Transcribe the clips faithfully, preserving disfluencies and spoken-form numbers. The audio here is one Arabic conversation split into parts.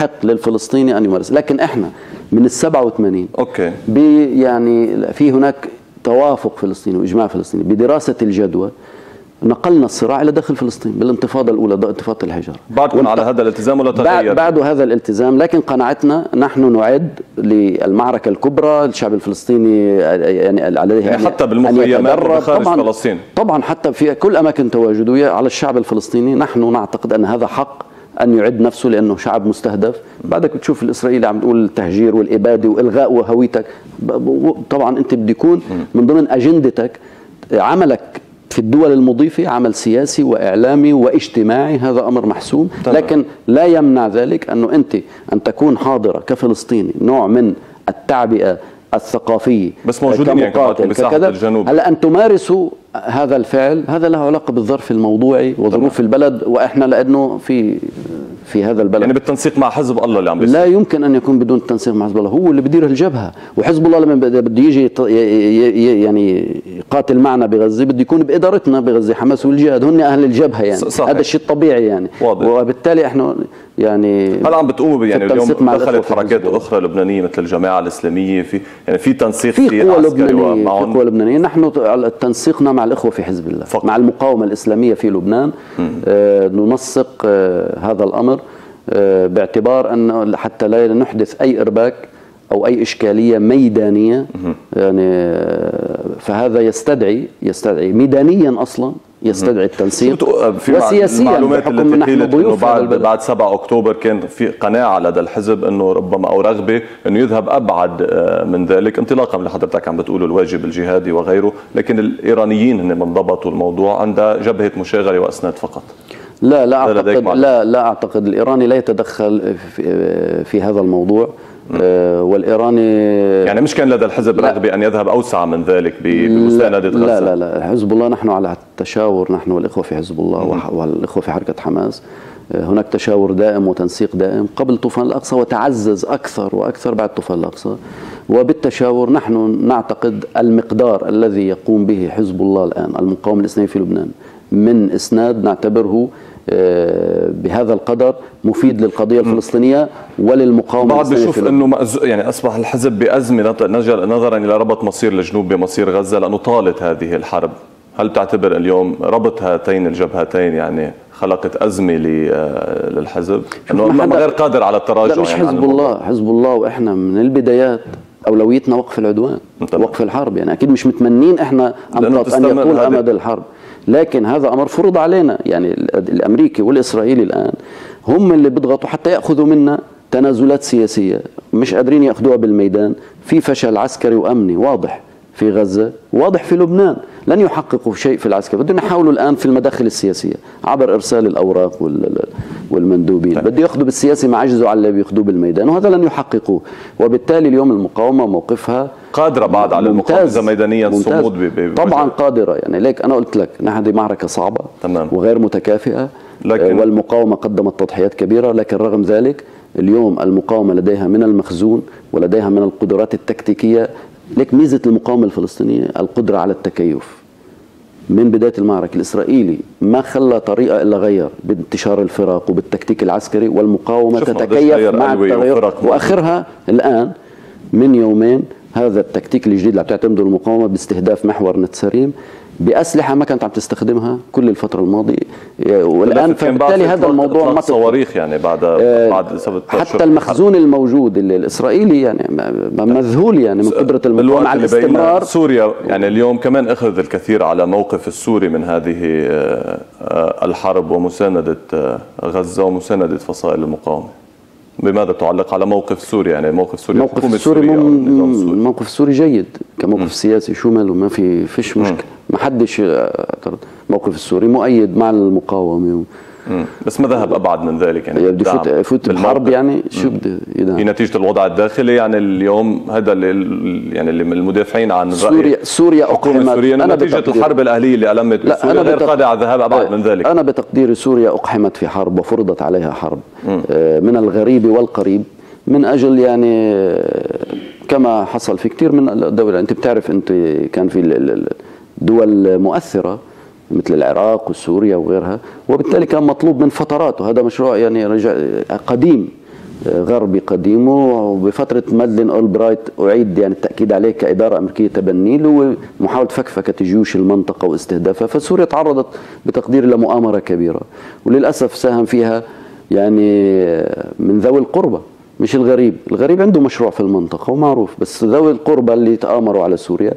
يحق للفلسطيني أن يمارس. لكن إحنا من السبعة وثمانين أوكي يعني في هناك توافق فلسطيني وإجماع فلسطيني بدراسة الجدوى، نقلنا الصراع إلى داخل فلسطين بالانتفاضة الأولى، انتفاضة الحجر. بعدكم على هذا الالتزام ولا تغير؟ بعد هذا الالتزام، لكن قناعتنا نحن نعد للمعركة الكبرى. الشعب الفلسطيني يعني عليه يعني حتى بالمخيمات وخارج فلسطين، طبعا حتى في كل أماكن تواجده على الشعب الفلسطيني. نحن نعتقد أن هذا حق أن يعد نفسه لأنه شعب مستهدف. بعدك بتشوف الإسرائيلي عم تقول التهجير والإبادة وإلغاء وهويتك. طبعا أنت بده يكون من ضمن أجندتك عملك في الدول المضيفة عمل سياسي وإعلامي واجتماعي، هذا أمر محسوم. طبعا. لكن لا يمنع ذلك أنه أنت أن تكون حاضرة كفلسطيني نوع من التعبئة الثقافية، بس موجودين يعني بساحة الجنوب. هلا أن تمارسوا هذا الفعل هذا له علاقة بالظرف الموضوعي وظروف البلد، وإحنا لأنه في في هذا البلد يعني بالتنسيق مع حزب الله اللي عم بيصير. لا يمكن أن يكون بدون التنسيق مع حزب الله، هو اللي بيدير الجبهة. وحزب الله لما بده يجي يعني يقاتل معنا بغزة بده يكون بإدارتنا بغزة. حماس والجهاد هن أهل الجبهة يعني صحيح. هذا الشيء الطبيعي يعني واضح. وبالتالي إحنا يعني هلا عم بتقوموا يعني اليوم دخلت حركات أخرى لبنانية مثل الجماعة الإسلامية في يعني في تنسيق في قوى لبنانية في قوى لبنانية. نحن تنسيقنا مع الإخوة في حزب الله فقط. مع المقاومة الإسلامية في لبنان آه ننسق آه هذا الأمر آه باعتبار أن حتى لا نحدث أي إرباك أو أي إشكالية ميدانية يعني آه فهذا يستدعي يستدعي ميدانيا أصلا يستدعي التنسيق وسياسيا. المعلومات التي قيلت انه بعد بعد سبعة أكتوبر كان في قناعه لدى الحزب انه ربما او رغبه انه يذهب ابعد من ذلك انطلاقا من حضرتك عم بتقولوا الواجب الجهادي وغيره، لكن الايرانيين هن من ضبطوا الموضوع عند جبهه مشاغله واسناد فقط. لا لا اعتقد لا لا اعتقد الايراني لا يتدخل في, في هذا الموضوع. آه والايراني يعني مش كان لدى الحزب رغبه ان يذهب اوسع من ذلك بمسانده غزه؟ لا لا لا حزب الله نحن على التشاور، نحن والاخوه في حزب الله والاخوه في حركه حماس هناك تشاور دائم وتنسيق دائم قبل طوفان الاقصى وتعزز اكثر واكثر بعد طوفان الاقصى. وبالتشاور نحن نعتقد المقدار الذي يقوم به حزب الله الان المقاومه الاسلاميه في لبنان من اسناد نعتبره بهذا القدر مفيد للقضيه الفلسطينيه وللمقاومه. بعض بيشوف انه يعني اصبح الحزب بازمه نظرا الى ربط مصير الجنوب بمصير غزه لانه طالت هذه الحرب. هل تعتبر اليوم ربط هاتين الجبهتين يعني خلقت ازمه للحزب انه غير قادر على التراجع؟ لا مش يعني حزب الله، حزب الله واحنا من البدايات اولويتنا وقف العدوان طبعا. وقف الحرب يعني اكيد مش متمنين احنا ان يطول امد الحرب، لكن هذا امر فرض علينا. يعني الامريكي والاسرائيلي الان هم اللي بيضغطوا حتى ياخذوا منا تنازلات سياسيه مش قادرين ياخذوها بالميدان. في فشل عسكري وامني واضح في غزه، واضح في لبنان، لن يحققوا شيء في العسكر. بدهم يحاولوا الان في المداخل السياسيه عبر ارسال الاوراق والمندوبين. بده ياخذوا بالسياسي ما عجزوا على اللي بياخذوه بالميدان، وهذا لن يحققوه. وبالتالي اليوم المقاومه موقفها قادره بعد على المقاومه ميدانيا الصمود. طبعا قادره يعني ليك انا قلت لك نحن هذه معركه صعبه تمام. وغير متكافئه، لكن والمقاومه قدمت تضحيات كبيره، لكن رغم ذلك اليوم المقاومه لديها من المخزون ولديها من القدرات التكتيكيه. لك ميزه المقاومه الفلسطينيه القدره على التكيف. من بدايه المعركه الاسرائيلي ما خلى طريقه الا غير بانتشار الفرق وبالتكتيك العسكري، والمقاومه تتكيف مع التغير. واخرها الان من يومين هذا التكتيك الجديد اللي عم تعتمده المقاومه باستهداف محور نتساريم باسلحه ما كانت عم تستخدمها كل الفتره الماضيه، والان فبالتالي هذا الموضوع ما صواريخ يعني بعد آه بعد حتى المخزون الموجود الاسرائيلي يعني مذهول يعني من قدره المقاومه على الاستمرار. سوريا يعني اليوم كمان اخذ الكثير على موقف السوري من هذه الحرب ومسانده غزه ومسانده فصائل المقاومه. بماذا تعلق على موقف سوريا؟ يعني موقف سوريا موقف السوري موقف السوري جيد كموقف سياسي شمل وما في فيش مشكله، ما حدش اعترض. موقف السوري مؤيد مع المقاومه. مم. بس ما ذهب ابعد من ذلك يعني بده يفوت يفوت بالحرب يعني شو بده هي نتيجه الوضع الداخلي. يعني اليوم هذا اللي يعني المدافعين عن سوريا سوريا اقحمت سوريا نتيجه الحرب الاهليه اللي المت بسوريا غير قادره على الذهاب ابعد من ذلك. انا بتقديري سوريا اقحمت في حرب وفرضت عليها حرب مم. من الغريب والقريب من اجل يعني كما حصل في كثير من الدول. انت بتعرف انت كان في دول مؤثره مثل العراق وسوريا وغيرها، وبالتالي كان مطلوب من فترات، وهذا مشروع يعني رجع قديم غربي قديم، وبفترة مادلين أولبرايت أعيد يعني التأكيد عليه كإدارة أمريكية تبني له ومحاولة فكفكة جيوش المنطقة واستهدافها. فسوريا تعرضت بتقدير لمؤامرة كبيرة، وللأسف ساهم فيها يعني من ذوي القربى مش الغريب. الغريب عنده مشروع في المنطقة ومعروف، بس ذوي القربى اللي تآمروا على سوريا.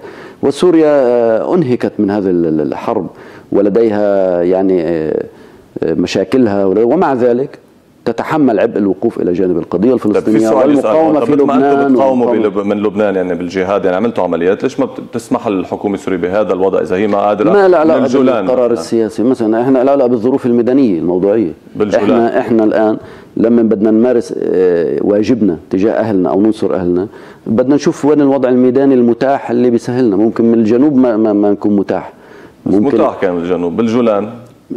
وسوريا أنهكت من هذه الحرب ولديها يعني مشاكلها، ومع ذلك تتحمل عبء الوقوف الى جانب القضيه الفلسطينيه والمقاومه في لبنان. بتقاوموا من لبنان يعني بالجهاد، يعني عملتوا عمليات، ليش ما بتسمح الحكومه السوريه بهذا الوضع اذا هي ما قادره؟ ما لا علاقه بالقرار السياسي مثلا، احنا لا علاقه بالظروف الميدانيه الموضوعيه بالجولان. احنا احنا الان لما بدنا نمارس واجبنا تجاه اهلنا او ننصر اهلنا، بدنا نشوف وين الوضع الميداني المتاح اللي بيسهلنا. ممكن من الجنوب ما, ما, ما نكون متاح، ممكن متاح كان من الجنوب بالجولان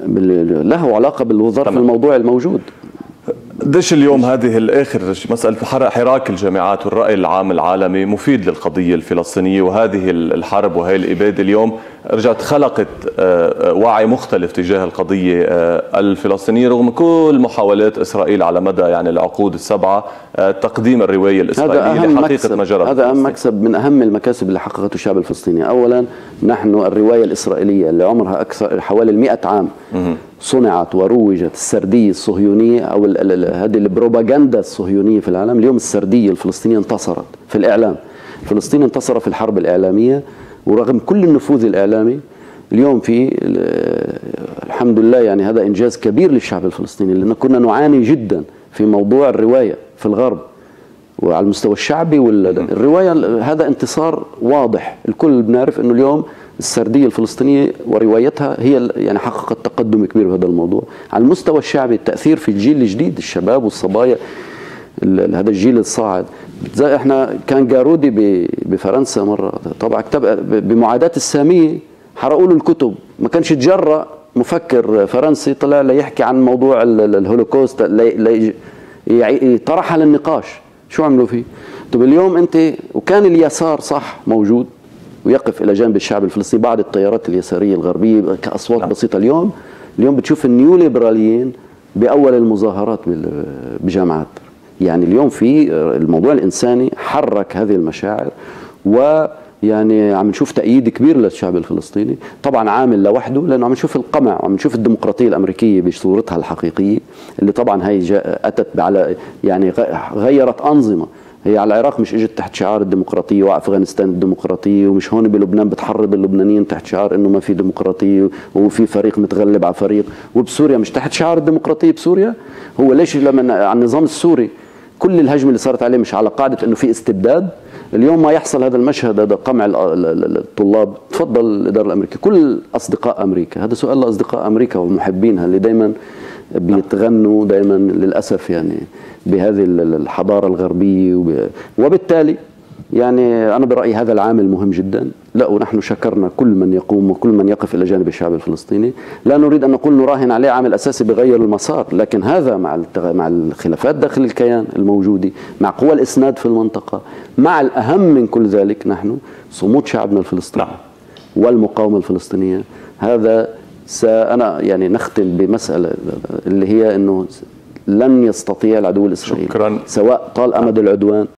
له علاقه بالظرف الموضوعي الموجود. قديش اليوم هذه الاخر مساله حراك الجامعات والراي العام العالمي مفيد للقضيه الفلسطينيه، وهذه الحرب وهي الاباده اليوم رجعت خلقت وعي مختلف تجاه القضيه الفلسطينيه رغم كل محاولات اسرائيل على مدى يعني العقود السبعه تقديم الروايه الاسرائيليه لحقيقه ما جرى. هذا اهم مكسب من اهم المكاسب اللي حققته الشعب الفلسطيني. اولا نحن الروايه الاسرائيليه اللي عمرها اكثر حوالي مئة عام صنعت وروجت، السرديه الصهيونيه او هذه البروباغندا الصهيونيه في العالم، اليوم السرديه الفلسطينيه انتصرت في الاعلام. فلسطين انتصر في الحرب الاعلاميه، ورغم كل النفوذ الاعلامي اليوم في الحمد لله يعني هذا انجاز كبير للشعب الفلسطيني، لان كنا نعاني جدا في موضوع الروايه في الغرب وعلى المستوى الشعبي والروايه. هذا انتصار واضح، الكل بنعرف انه اليوم السرديه الفلسطينيه وروايتها هي يعني حققت تقدم كبير بهذا الموضوع. على المستوى الشعبي التاثير في الجيل الجديد، الشباب والصبايا، هذا الجيل الصاعد. زي احنا كان جارودي بفرنسا مره طبعا كتاب بمعاداه الساميه، حرقوا له الكتب، ما كانش تجرأ مفكر فرنسي طلع ليحكي عن موضوع الهولوكوست طرحها للنقاش. شو عملوا فيه؟ طب اليوم انت وكان اليسار صح موجود ويقف الى جانب الشعب الفلسطيني بعض التيارات اليساريه الغربيه كاصوات نعم. بسيطه. اليوم اليوم بتشوف النيو ليبراليين باول المظاهرات بجامعات. يعني اليوم في الموضوع الانساني حرك هذه المشاعر، ويعني عم نشوف تأييد كبير للشعب الفلسطيني. طبعا عامل لوحده لانه عم نشوف القمع وعم نشوف الديمقراطيه الامريكيه بصورتها الحقيقيه اللي طبعا هي اتت على يعني غيرت انظمه. هي على العراق مش اجت تحت شعار الديمقراطيه، وافغانستان الديمقراطيه، ومش هون بلبنان بتحرض اللبنانيين تحت شعار انه ما في ديمقراطيه وفي فريق متغلب على فريق، وبسوريا مش تحت شعار الديمقراطيه. بسوريا هو ليش لما على النظام السوري كل الهجمه اللي صارت عليه مش على قاعده انه في استبداد. اليوم ما يحصل هذا المشهد، هذا قمع الطلاب، تفضل الاداره الامريكيه كل اصدقاء امريكا، هذا سؤال لاصدقاء امريكا ومحبينها اللي دايما بيتغنوا دائما للاسف يعني بهذه الحضاره الغربيه، وبالتالي يعني انا برايي هذا العامل مهم جدا. لا ونحن شكرنا كل من يقوم وكل من يقف الى جانب الشعب الفلسطيني. لا نريد ان نقول نراهن عليه عامل اساسي بغير المسار، لكن هذا مع مع الخلافات داخل الكيان الموجوده، مع قوى الاسناد في المنطقه، مع الاهم من كل ذلك نحن صمود شعبنا الفلسطيني والمقاومه الفلسطينيه. هذا سأنا يعني نختم بمسألة اللي هي أنه لن يستطيع العدو الإسرائيلي سواء طال أمد العدوان